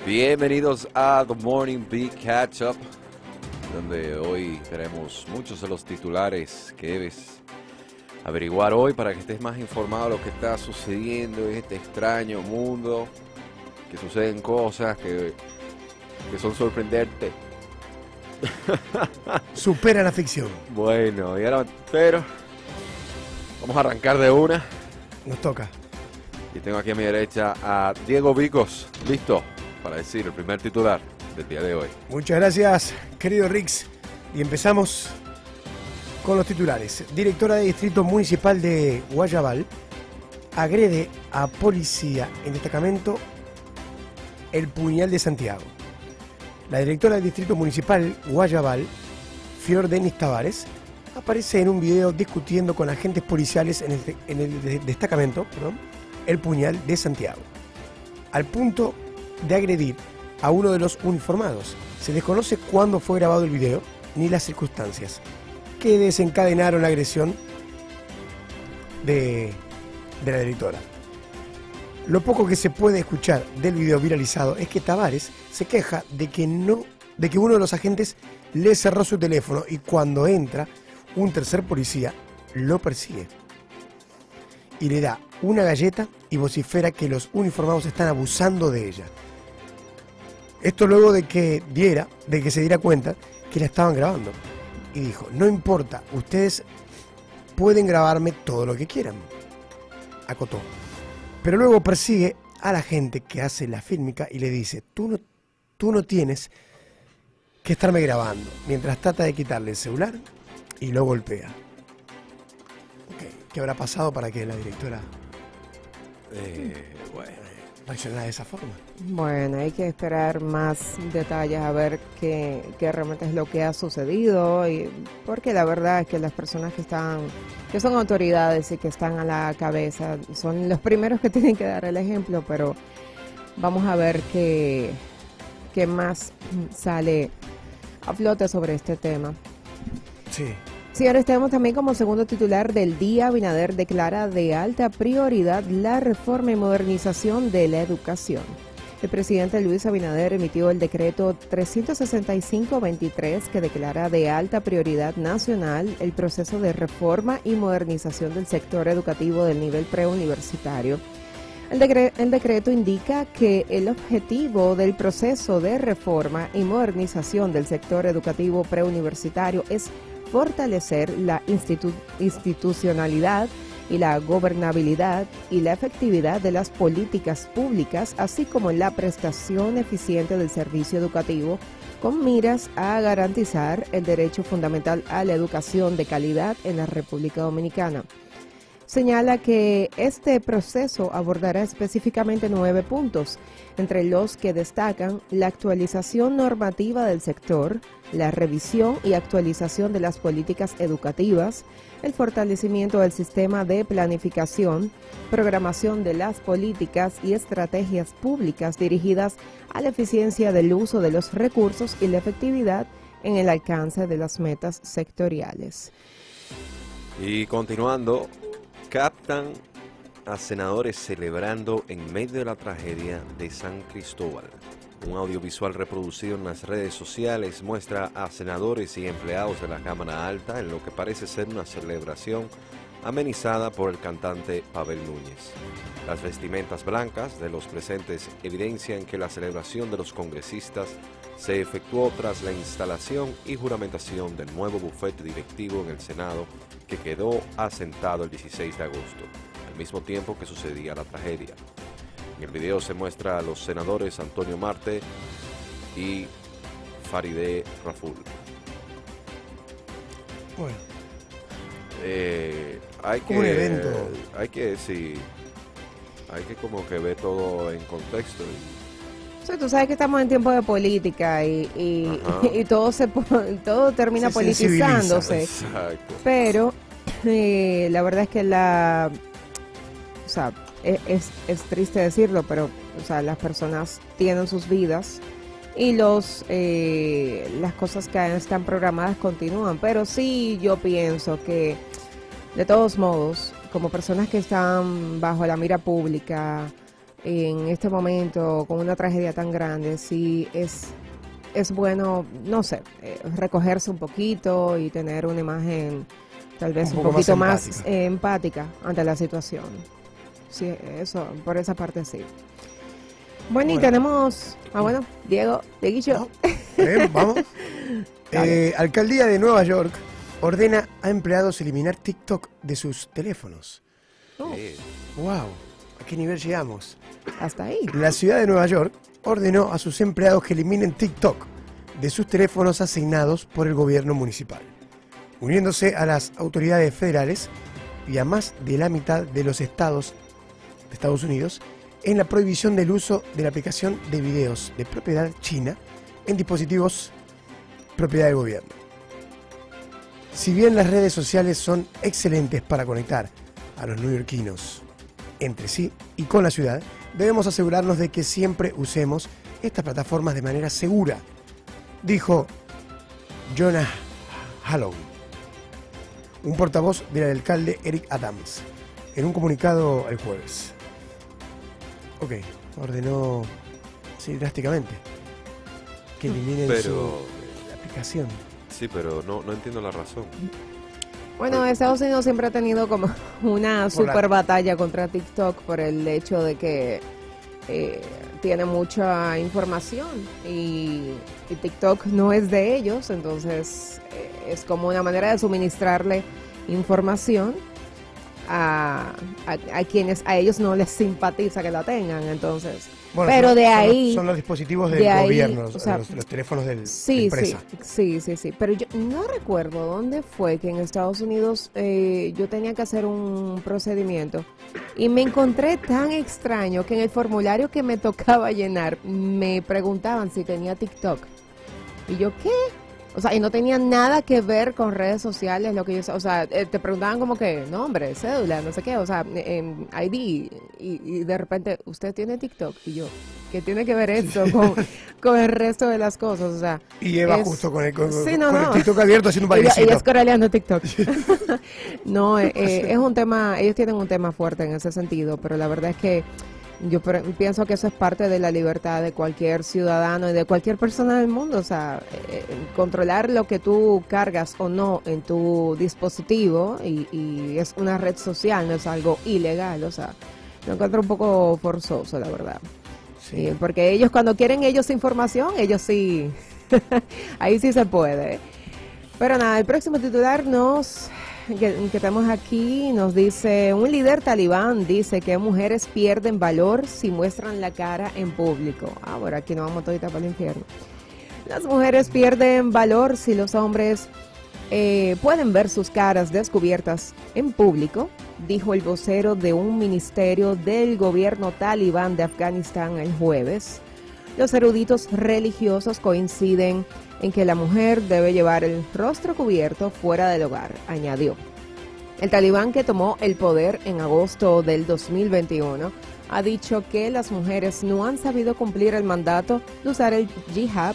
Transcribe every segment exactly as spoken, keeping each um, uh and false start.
Bienvenidos a The Morning Big Catch Up, donde hoy tenemos muchos de los titulares que debes averiguar hoy para que estés más informado de lo que está sucediendo en este extraño mundo, que suceden cosas que, que son sorprendentes. Supera la ficción. Bueno, y ahora, pero vamos a arrancar de una. Nos toca. Y tengo aquí a mi derecha a Diego Vicos, listo para decir el primer titular del día de hoy. Muchas gracias, querido Rix. Y empezamos con los titulares. Directora de Distrito Municipal de Guayabal agrede a policía en destacamento El Puñal de Santiago. La directora del Distrito Municipal Guayabal, Fior Denis Tavares, aparece en un video discutiendo con agentes policiales en el, en el destacamento perdón, El Puñal de Santiago, al punto de agredir a uno de los uniformados. Se desconoce cuándo fue grabado el video ni las circunstancias que desencadenaron la agresión de, de la directora. Lo poco que se puede escuchar del video viralizado es que Tavares se queja de que, no, de que uno de los agentes le cerró su teléfono y cuando entra un tercer policía lo persigue y le da una galleta y vocifera que los uniformados están abusando de ella. Esto luego de que diera, de que se diera cuenta que la estaban grabando. Y dijo, no importa, ustedes pueden grabarme todo lo que quieran, acotó. Pero luego persigue a la gente que hace la fílmica y le dice, tú no, tú no tienes que estarme grabando, mientras trata de quitarle el celular y lo golpea. Okay. ¿Qué habrá pasado para que la directora Eh, bueno. reaccionara de esa forma? Bueno, hay que esperar más detalles a ver qué, qué realmente es lo que ha sucedido, y porque la verdad es que las personas que están, que son autoridades y que están a la cabeza, son los primeros que tienen que dar el ejemplo, pero vamos a ver qué, qué más sale a flote sobre este tema. Sí. Señores, tenemos también como segundo titular del día, Abinader declara de alta prioridad la reforma y modernización de la educación. El presidente Luis Abinader emitió el decreto trescientos sesenta y cinco veintitrés que declara de alta prioridad nacional el proceso de reforma y modernización del sector educativo del nivel preuniversitario. El, decre- el decreto indica que el objetivo del proceso de reforma y modernización del sector educativo preuniversitario es fortalecer la institu- institucionalidad y la gobernabilidad y la efectividad de las políticas públicas, así como la prestación eficiente del servicio educativo, con miras a garantizar el derecho fundamental a la educación de calidad en la República Dominicana. Señala que este proceso abordará específicamente nueve puntos, entre los que destacan la actualización normativa del sector, la revisión y actualización de las políticas educativas, el fortalecimiento del sistema de planificación, programación de las políticas y estrategias públicas dirigidas a la eficiencia del uso de los recursos y la efectividad en el alcance de las metas sectoriales. Y continuando, captan a senadores celebrando en medio de la tragedia de San Cristóbal. Un audiovisual reproducido en las redes sociales muestra a senadores y empleados de la Cámara Alta en lo que parece ser una celebración amenizada por el cantante Pavel Núñez. Las vestimentas blancas de los presentes evidencian que la celebración de los congresistas se efectuó tras la instalación y juramentación del nuevo bufete directivo en el Senado, que quedó asentado el dieciséis de agosto, al mismo tiempo que sucedía la tragedia. En el video se muestra a los senadores Antonio Marte y Farideh Raful. Bueno. Eh, hay que, un evento. Hay que, sí, hay que como que ver todo en contexto. Y, O sea, tú sabes que estamos en tiempo de política y, y, y todo se todo termina se politizándose. Exacto. Pero eh, la verdad es que la, o sea, es, es, es triste decirlo, pero o sea, las personas tienen sus vidas y los eh, las cosas que están programadas continúan. Pero sí, yo pienso que de todos modos, como personas que están bajo la mira pública, en este momento con una tragedia tan grande, sí es, es bueno, no sé, eh, recogerse un poquito y tener una imagen tal vez un, un poquito más, más empática. Eh, empática ante la situación. Sí, eso, por esa parte sí. Bueno, bueno. Y tenemos, ah bueno, Diego, Dieguillo. No, bien, vamos. eh, Alcaldía de Nueva York ordena a empleados eliminar TikTok de sus teléfonos. Oh. Eh, wow, ¿a qué nivel llegamos? Hasta ahí. La ciudad de Nueva York ordenó a sus empleados que eliminen TikTok de sus teléfonos asignados por el gobierno municipal, uniéndose a las autoridades federales y a más de la mitad de los estados de Estados Unidos en la prohibición del uso de la aplicación de videos de propiedad china en dispositivos propiedad del gobierno. Si bien las redes sociales son excelentes para conectar a los neoyorquinos entre sí y con la ciudad, debemos asegurarnos de que siempre usemos estas plataformas de manera segura, dijo Jonah Hallow, un portavoz del alcalde Eric Adams, en un comunicado el jueves. Ok, ordenó, sí, drásticamente, que eliminen pero, su la aplicación. Sí, pero no, no entiendo la razón. Bueno, Estados Unidos siempre ha tenido como una super la... batalla contra TikTok por el hecho de que eh, tiene mucha información y, y TikTok no es de ellos, entonces eh, es como una manera de suministrarle información a, a, a quienes a ellos no les simpatiza que la tengan, entonces... Bueno, pero son, de son ahí... Los, son los dispositivos del de ahí, gobierno, o sea, los, los teléfonos del, sí, de empresa. Sí, sí, sí, sí. Pero yo no recuerdo dónde fue que en Estados Unidos eh, yo tenía que hacer un procedimiento y me encontré tan extraño que en el formulario que me tocaba llenar me preguntaban si tenía TikTok. Y yo, ¿qué? O sea, y no tenía nada que ver con redes sociales, lo que yo, o sea, eh, te preguntaban como que nombre, cédula, no sé qué, o sea, en I D, y, y de repente, ¿usted tiene TikTok? Y yo, ¿qué tiene que ver esto con, con el resto de las cosas? O sea, y Eva es, justo con el, con, sí, no, con no. el TikTok abierto haciendo un bailecito. Ella, ella es corealeando TikTok. No, eh, eh, es un tema, ellos tienen un tema fuerte en ese sentido, pero la verdad es que yo pienso que eso es parte de la libertad de cualquier ciudadano y de cualquier persona del mundo, o sea, eh, controlar lo que tú cargas o no en tu dispositivo y, y es una red social, no es algo ilegal, o sea, lo encuentro un poco forzoso, la verdad. Sí. Eh, porque ellos cuando quieren ellos información, ellos sí, ahí sí se puede. Pero nada, el próximo titular nos... Que, que tenemos aquí nos dice, un líder talibán dice que mujeres pierden valor si muestran la cara en público. Ah, bueno, aquí nos vamos todita para el infierno. Las mujeres pierden valor si los hombres eh, pueden ver sus caras descubiertas en público, dijo el vocero de un ministerio del gobierno talibán de Afganistán el jueves. Los eruditos religiosos coinciden en que la mujer debe llevar el rostro cubierto fuera del hogar, añadió. El talibán, que tomó el poder en agosto del dos mil veintiuno, ha dicho que las mujeres no han sabido cumplir el mandato de usar el hijab,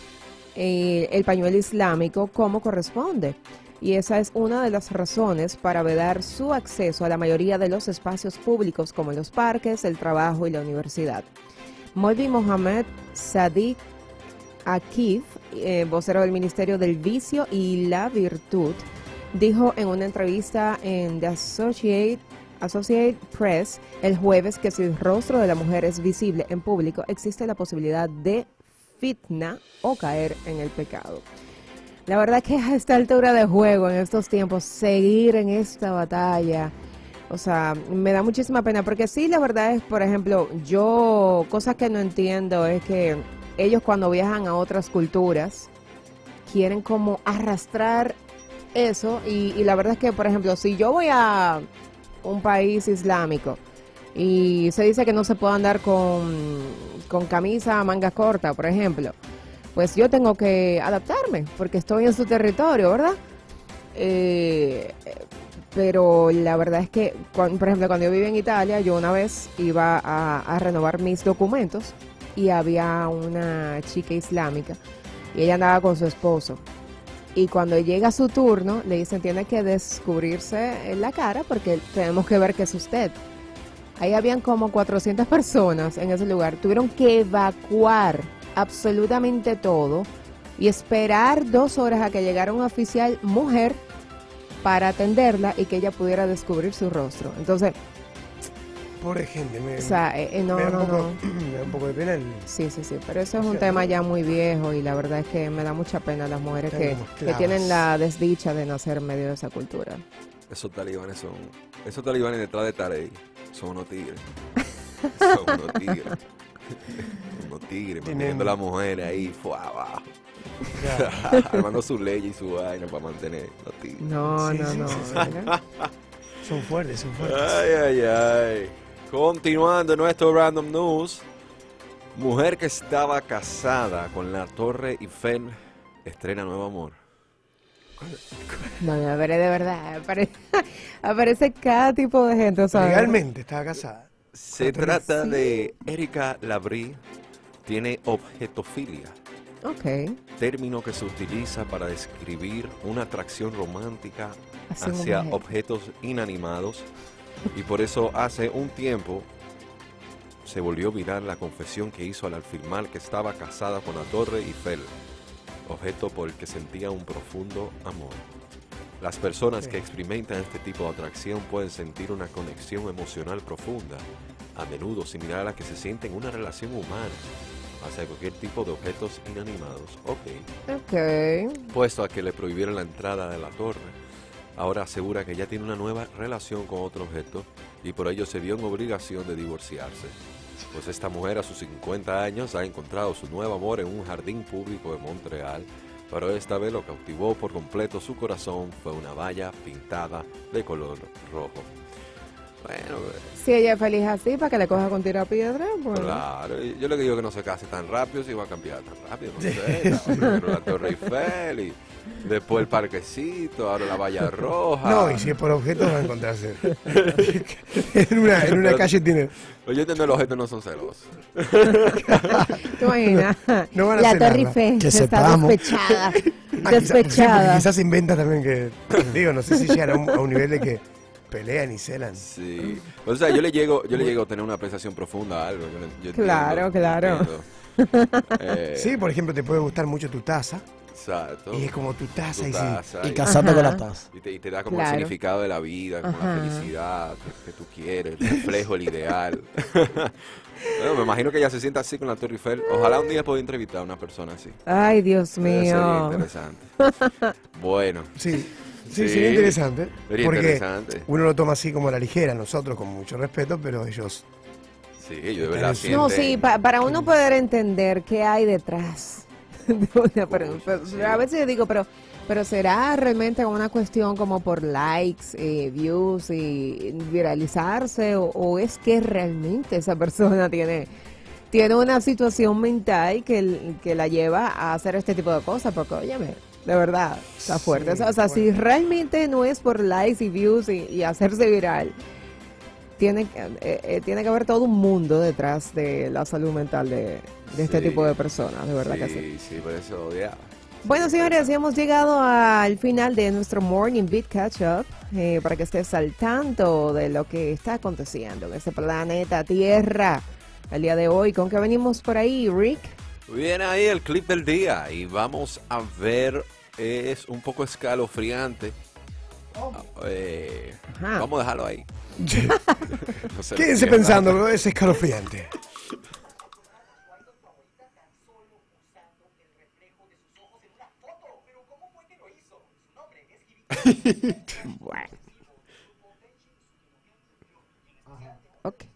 eh, el pañuelo islámico, como corresponde. Y esa es una de las razones para vedar su acceso a la mayoría de los espacios públicos, como los parques, el trabajo y la universidad. Molvi Mohamed Sadiq Akif, eh, vocero del Ministerio del Vicio y la Virtud, dijo en una entrevista en The Associated, Associated Press el jueves que si el rostro de la mujer es visible en público, existe la posibilidad de fitna o caer en el pecado. La verdad que a esta altura de juego, en estos tiempos, seguir en esta batalla, o sea, me da muchísima pena, porque sí, la verdad es, por ejemplo, yo, cosas que no entiendo es que ellos cuando viajan a otras culturas quieren como arrastrar eso y, y la verdad es que, por ejemplo, si yo voy a un país islámico y se dice que no se puede andar con, con camisa manga corta, por ejemplo, pues yo tengo que adaptarme porque estoy en su territorio, ¿verdad? Eh, pero la verdad es que, por ejemplo, cuando yo vivía en Italia, yo una vez iba a, a renovar mis documentos y había una chica islámica y ella andaba con su esposo. Y cuando llega su turno, le dicen, tiene que descubrirse la cara porque tenemos que ver que es usted. Ahí habían como cuatrocientas personas en ese lugar. Tuvieron que evacuar absolutamente todo y esperar dos horas a que llegara un oficial mujer para atenderla y que ella pudiera descubrir su rostro. Entonces, pobre gente, me, o sea, eh, eh, no, me da no, un poco, no. me da un poco de pena. El, Sí, sí, sí, pero eso es un tema ya muy viejo y la verdad es que me da mucha pena las mujeres que, que tienen la desdicha de nacer en medio de esa cultura. Esos talibanes son, esos talibanes detrás de Tarey son unos tigres. Son unos tigres. Unos tigres, manteniendo a la mujer ahí, fue abajo. Armando su ley y su vaina para mantener los tigres. No, Sí, no, sí, no. sí, sí. ¿verdad? son fuertes, son fuertes. Ay, ay, ay. Continuando nuestro Random News. Mujer que estaba casada con la Torre Eiffel estrena nuevo amor. No, no, pero de verdad, apare- aparece cada tipo de gente, o sea, Legalmente estaba casada. Se trata de Erika Labrie. Tiene objetofilia, ok, término que se utiliza para describir una atracción romántica Hacia una hacia mujer. objetos inanimados, y por eso hace un tiempo se volvió viral la confesión que hizo al afirmar que estaba casada con la Torre Eiffel, objeto por el que sentía un profundo amor. Las personas que experimentan este tipo de atracción pueden sentir una conexión emocional profunda, a menudo similar a la que se siente en una relación humana, hacia cualquier tipo de objetos inanimados. Ok. ok, Puesto a que le prohibieron la entrada de la torre, ahora asegura que ya tiene una nueva relación con otro objeto y por ello se vio en obligación de divorciarse. Pues esta mujer a sus cincuenta años ha encontrado su nuevo amor en un jardín público de Montreal, pero esta vez lo que cautivó por completo su corazón fue una valla pintada de color rojo. Bueno, si ella es feliz así, para que le coja con tiro a piedra, pues, claro, y yo le digo que no se case tan rápido, si va a cambiar tan rápido, no sé, primero la Torre Eiffel y después el parquecito, ahora la valla roja. No, y si es por objetos va a encontrarse. en una, en una calle tiene. Oye, los objetos no son celosos. ¿te imaginas? No van a La celarla. Torre Eiffel Que está sepamos. despechada, Ah, quizá- sí, porque despechada. quizás inventa también que. Digo, no sé si llegan a un, a un nivel de que pelean y celan. Sí. O sea, yo le llego, yo le llego a tener una apreciación profunda a algo. Yo, le- yo Claro, entiendo, claro. entiendo. Eh, Sí, por ejemplo, te puede gustar mucho tu taza. Exacto. Y es como tu taza Tu y sí. taza, Y y- casando con Ajá. la taza. Y te, y te da como Claro. el significado de la vida, como la Ajá. felicidad que, que tú quieres, el reflejo, el ideal. Bueno, me imagino que ella se sienta así con la Torre Eiffel. Ojalá un día pueda entrevistar a una persona así. Ay, Dios Debe ser mío. interesante. Bueno, Sí, sí, Sí. sería interesante. sería porque interesante. uno lo toma así como a la ligera, nosotros con mucho respeto, pero ellos. Sí, yo de verdad siento. No, sí, pa- para uno poder entender qué hay detrás de una pero- Uy, pero- sí. a veces yo digo, pero pero será realmente una cuestión como por likes, eh, views y viralizarse o, o es que realmente esa persona tiene tiene una situación mental que, l- que la lleva a hacer este tipo de cosas, porque óyeme, de verdad, está fuerte. Sí, o sea, si bueno. realmente no es por likes y views y, y hacerse viral, tiene, que- eh, eh, tiene que haber todo un mundo detrás de la salud mental de, de este Sí. tipo de personas, de verdad que sí. Sí, sí, por eso odiaba. Bueno, señores, hemos llegado al final de nuestro Morning Beat Catch Up, eh, para que estés al tanto de lo que está aconteciendo en este planeta Tierra el día de hoy. ¿Con qué venimos por ahí, Rick? Viene ahí el clip del día y vamos a ver, es un poco escalofriante. Eh, Ajá. vamos a dejarlo ahí. No se lo Quédense pierdan. pensando, es escalofriante. Bueno. Ok.